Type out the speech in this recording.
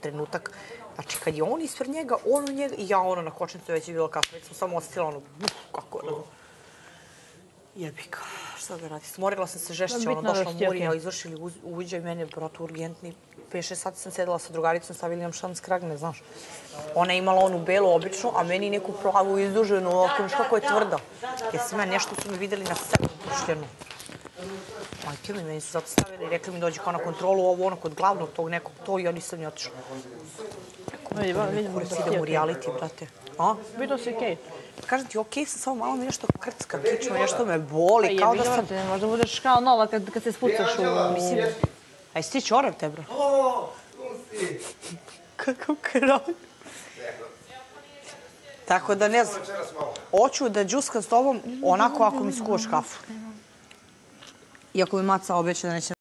trenutak. Znači, kad je on ispred njega, on u njega i ja na kočnicu već je bilo kasno. Već sam samo ostila kako je. Jebika, šta da radi? Smorila sam se žešće, došla Murija, izvršili uviđaj mene, bratu, urgentni. 5-6 sati sam sedela sa drugaricom, stavili nam šans kragne, znaš. Ona je imala onu belu običnu, a meni neku plavu izduženu, ovako, znaš kako je tvrda. Jesam ja nešto su mi videli na sebe puštljenu. Majke mi, meni se zato stavili i rekli mi dođi kao na kontrolu, ovo ono kod glavnog tog nekog, to i ja nisam ni otišla. Kurac idem u reality, brate. Vidio si okej. Kažem ti, okej sam, samo malo mi nešto krcka, kično, nešto me boli, kao da sam... Možda budeš kao nova kad se spucaš u... Mislim, a jesi ti čorav te, bro? Kakav kraj. Tako da ne znam, hoću da džuskam s tobom onako ako mi skuvaš kafu. Iako mi maca obeća da neće